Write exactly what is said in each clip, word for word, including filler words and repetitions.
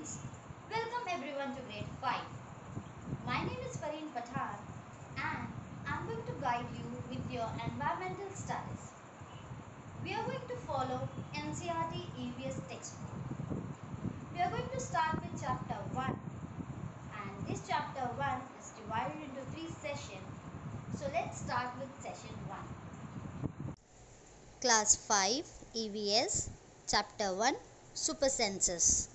students, welcome everyone to grade five. My name is Fareen Pathan and I am going to guide you with your environmental studies. We are going to follow N C E R T E V S textbook. We are going to start with chapter one, and this chapter one is divided into three sessions. So let's start with session one. Class five E V S Chapter one Super Senses.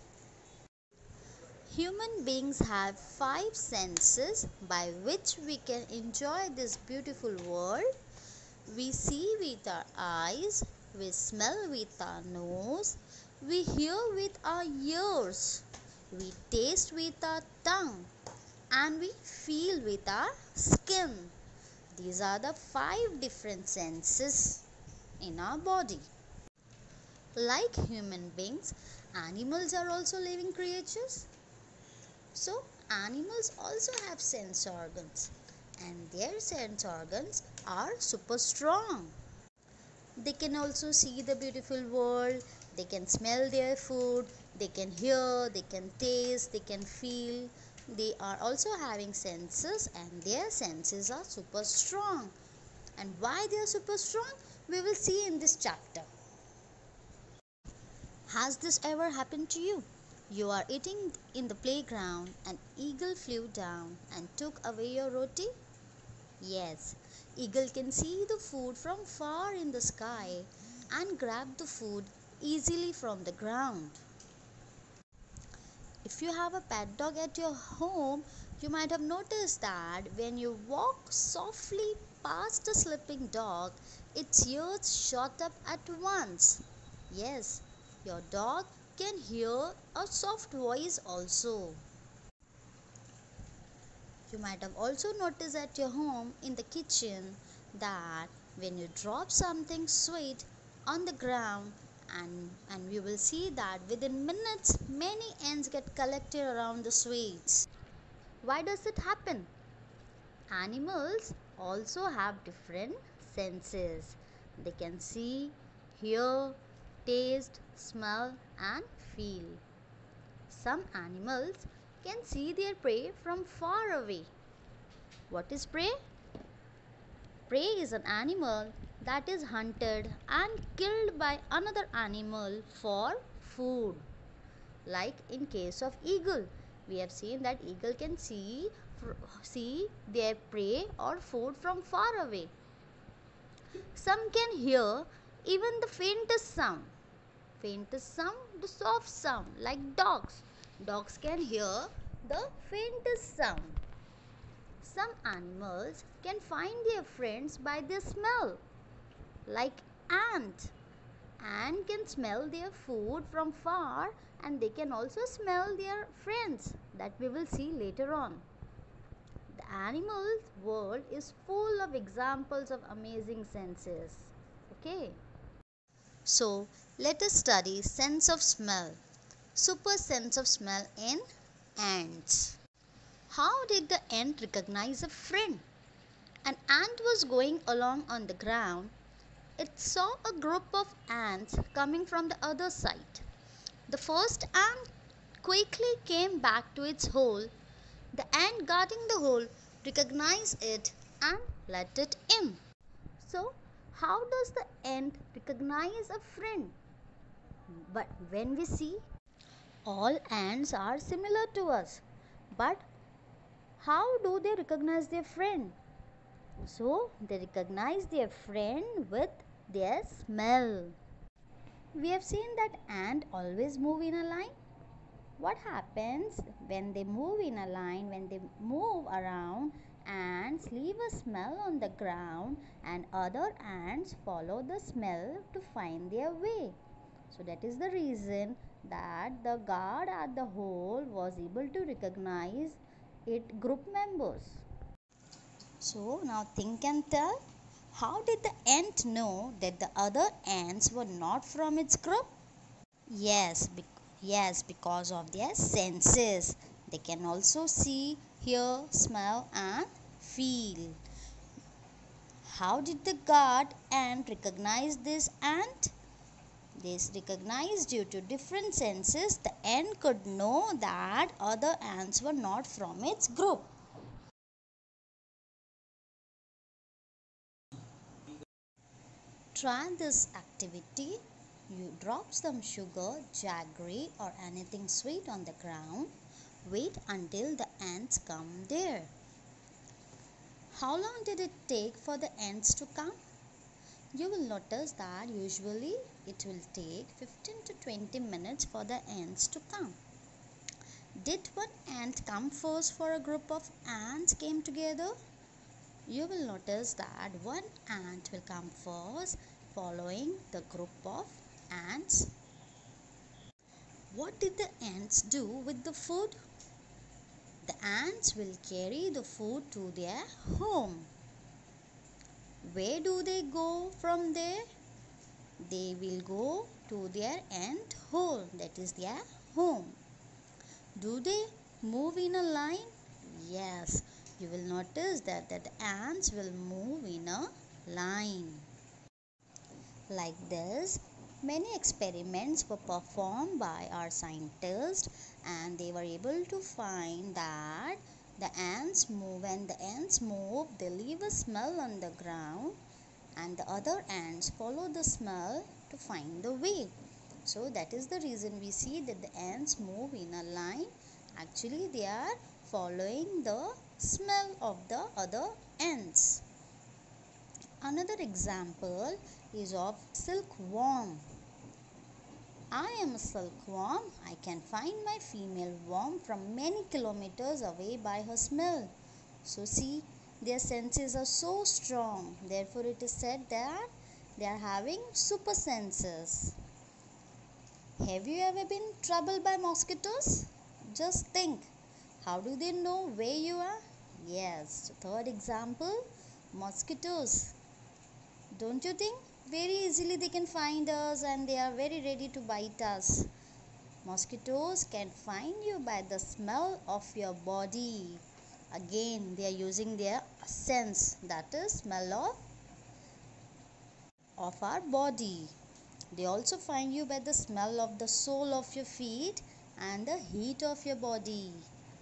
Human beings have five senses by which we can enjoy this beautiful world. We see with our eyes, we smell with our nose, we hear with our ears, we taste with our tongue, and we feel with our skin. These are the five different senses in our body. Like human beings, animals are also living creatures. So, animals also have sense organs, and their sense organs are super strong. They can also see the beautiful world, they can smell their food, they can hear, they can taste, they can feel. They are also having senses, and their senses are super strong. And why they are super strong, we will see in this chapter. Has this ever happened to you? You are eating in the playground, an eagle flew down and took away your roti? Yes, eagle can see the food from far in the sky and grab the food easily from the ground. If you have a pet dog at your home, you might have noticed that when you walk softly past a sleeping dog, its ears shut up at once. Yes, your dog can hear a soft voice also. You might have also noticed at your home in the kitchen that when you drop something sweet on the ground, and, and we will see that within minutes many ants get collected around the sweets. Why does it happen? Animals also have different senses. They can see, hear, taste, smell and feel. Some animals can see their prey from far away. What is prey? Prey is an animal that is hunted and killed by another animal for food. Like in case of eagle, we have seen that eagle can see see their prey or food from far away. Some can hear even the faintest sound. Faintest sound, the soft sound, like dogs. Dogs can hear the faintest sound. Some animals can find their friends by their smell, like ant. Ant can smell their food from far, and they can also smell their friends, that we will see later on. The animal world is full of examples of amazing senses. Okay. So, let us study sense of smell. Super sense of smell in ants. How did the ant recognize a friend? An ant was going along on the ground. It saw a group of ants coming from the other side. The first ant quickly came back to its hole. The ant guarding the hole recognized it and let it in. So, how does the ant recognize a friend? But when we see, all ants are similar to us. But how do they recognize their friend? So, they recognize their friend with their smell. We have seen that ants always move in a line. What happens when they move in a line, when they move around, ants leave a smell on the ground and other ants follow the smell to find their way. So that is the reason that the guard at the hole was able to recognize its group members. So now think and tell, how did the ant know that the other ants were not from its group? Yes, be- yes, because of their senses. They can also see, hear, smell and feel. How did the guard ant recognize this ant? They recognized due to different senses, the ant could know that other ants were not from its group. Try this activity. You drop some sugar, jaggery or anything sweet on the ground. Wait until the ants come there. How long did it take for the ants to come? You will notice that usually it will take fifteen to twenty minutes for the ants to come. Did one ant come first for a group of ants came together? You will notice that one ant will come first, following the group of ants. What did the ants do with the food? The ants will carry the food to their home. Where do they go from there? They will go to their ant hole, that is their home. Do they move in a line? Yes, you will notice that, that the ants will move in a line. Like this, many experiments were performed by our scientists, and they were able to find that the ants move. When the ants move, they leave a smell on the ground, and the other ants follow the smell to find the way. So that is the reason we see that the ants move in a line. Actually, they are following the smell of the other ants. Another example is of silkworm. I am a silkworm. I can find my female worm from many kilometers away by her smell. So see, their senses are so strong. Therefore, it is said that they are having super senses. Have you ever been troubled by mosquitoes? Just think, how do they know where you are? Yes, third example, mosquitoes. Don't you think? Very easily they can find us and they are very ready to bite us. Mosquitoes can find you by the smell of your body. Again, they are using their sense, that is smell of, of our body. They also find you by the smell of the sole of your feet and the heat of your body.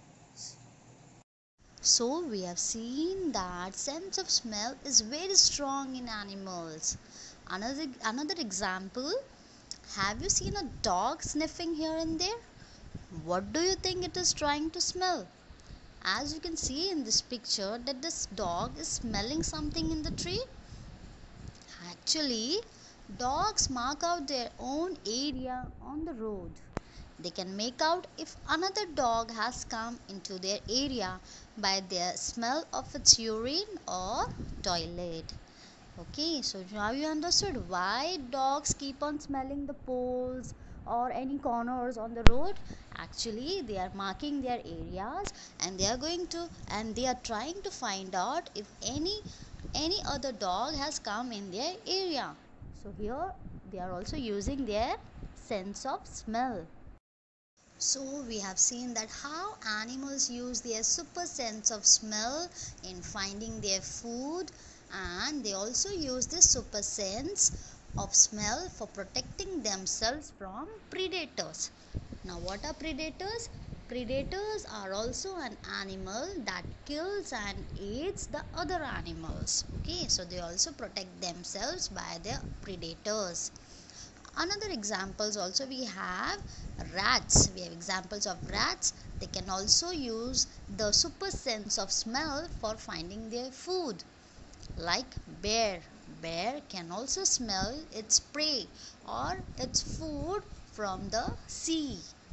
So we have seen that sense of smell is very strong in animals. Another, another example, have you seen a dog sniffing here and there? What do you think it is trying to smell? As you can see in this picture that this dog is smelling something in the tree. Actually, dogs mark out their own area on the road. They can make out if another dog has come into their area by their smell of its urine or toilet. Okay, so now you understood why dogs keep on smelling the poles or any corners on the road. Actually, they are marking their areas and they are going to and they are trying to find out if any any other dog has come in their area. So here they are also using their sense of smell. So we have seen that how animals use their super sense of smell in finding their food, and they also use this super sense of smell for protecting themselves from predators. Now what are predators? Predators are also an animal that kills and eats the other animals. Okay, so they also protect themselves by their predators. Another examples also we have rats. We have examples of rats. They can also use the super sense of smell for finding their food. Like bear. Bear can also smell its prey or its food from the sea.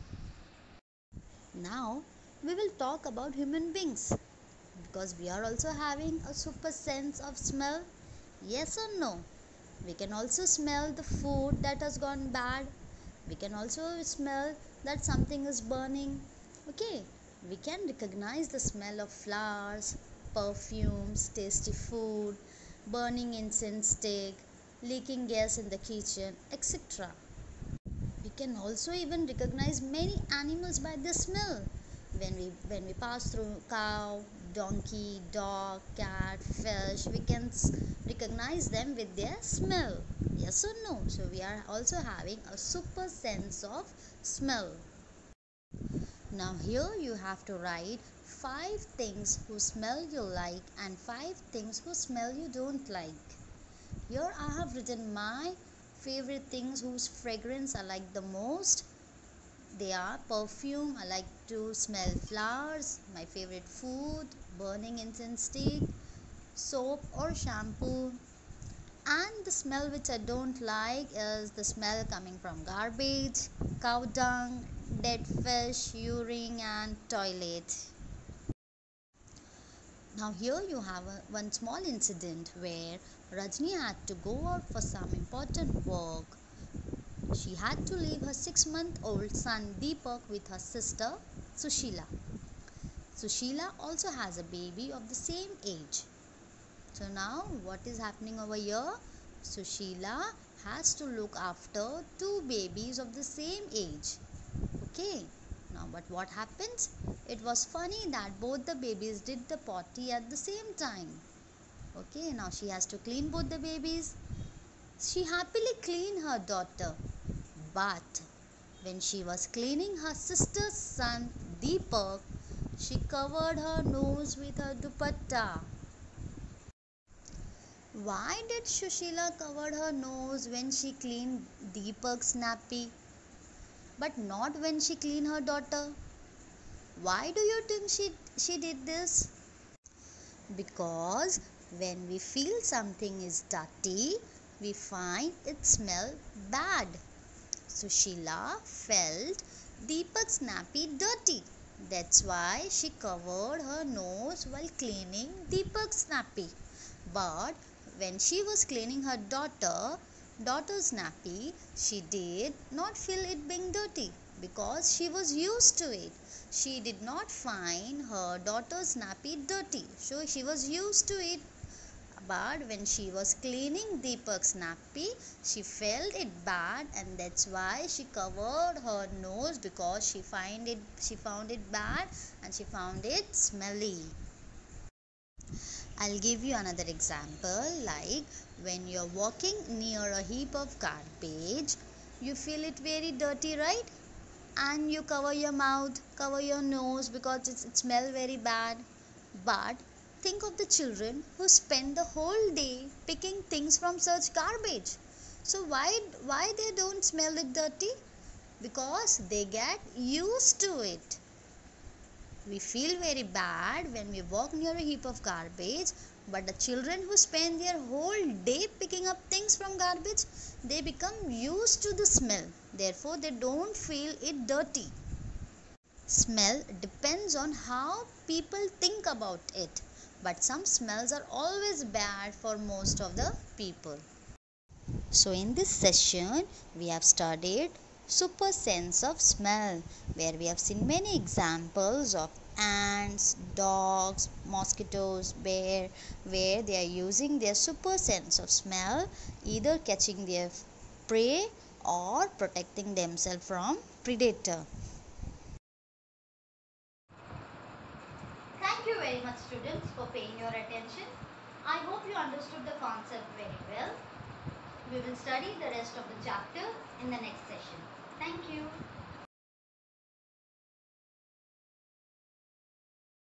Now we will talk about human beings, because we are also having a super sense of smell. Yes or no? We can also smell the food that has gone bad. We can also smell that something is burning. Okay, we can recognize the smell of flowers, perfumes, tasty food, burning incense stick, leaking gas in the kitchen, et cetera. We can also even recognize many animals by their smell. When we when we pass through cow, donkey, dog, cat, fish, we can s- recognize them with their smell. Yes or no? So we are also having a super sense of smell. Now here you have to write five things whose smell you like and five things whose smell you don't like. Here I have written my favorite things whose fragrance I like the most. They are perfume, I like to smell flowers, my favorite food, burning incense stick, soap or shampoo. And the smell which I don't like is the smell coming from garbage, cow dung, dead fish, urine and toilet. Now here you have a, one small incident where Rajni had to go out for some important work. She had to leave her six month old son Deepak with her sister Sushila. Sushila also has a baby of the same age. So now what is happening over here? Sushila has to look after two babies of the same age. Okay. Now but what happens? It was funny that both the babies did the potty at the same time. Okay, now she has to clean both the babies. She happily cleaned her daughter. But when she was cleaning her sister's son Deepak, she covered her nose with her dupatta. Why did Sushila cover her nose when she cleaned Deepak's nappy, but not when she cleaned her daughter? Why do you think she, she did this? Because when we feel something is dirty, we find it smell bad. Sushila felt Deepak's nappy dirty. That's why she covered her nose while cleaning Deepak's nappy. But when she was cleaning her daughter, daughter's nappy, she did not feel it being dirty because she was used to it. She did not find her daughter's nappy dirty. So she was used to it. But when she was cleaning Deepak's nappy, she felt it bad, and that's why she covered her nose because she find it she found it bad and she found it smelly. I'll give you another example, like when you're walking near a heap of garbage, you feel it very dirty, right? And you cover your mouth, cover your nose because it's, it smells very bad. But think of the children who spend the whole day picking things from such garbage. So why why they don't smell it dirty? Because they get used to it. We feel very bad when we walk near a heap of garbage, but the children who spend their whole day picking up things from garbage, they become used to the smell. Therefore, they don't feel it dirty. Smell depends on how people think about it, but some smells are always bad for most of the people. So in this session we have studied super sense of smell, where we have seen many examples of ants, dogs, mosquitoes, bear, where they are using their super sense of smell, either catching their prey or protecting themselves from predator. Thank you very much, students, for paying your attention. I hope you understood the concept very well. We will study the rest of the chapter in the next session. Thank you.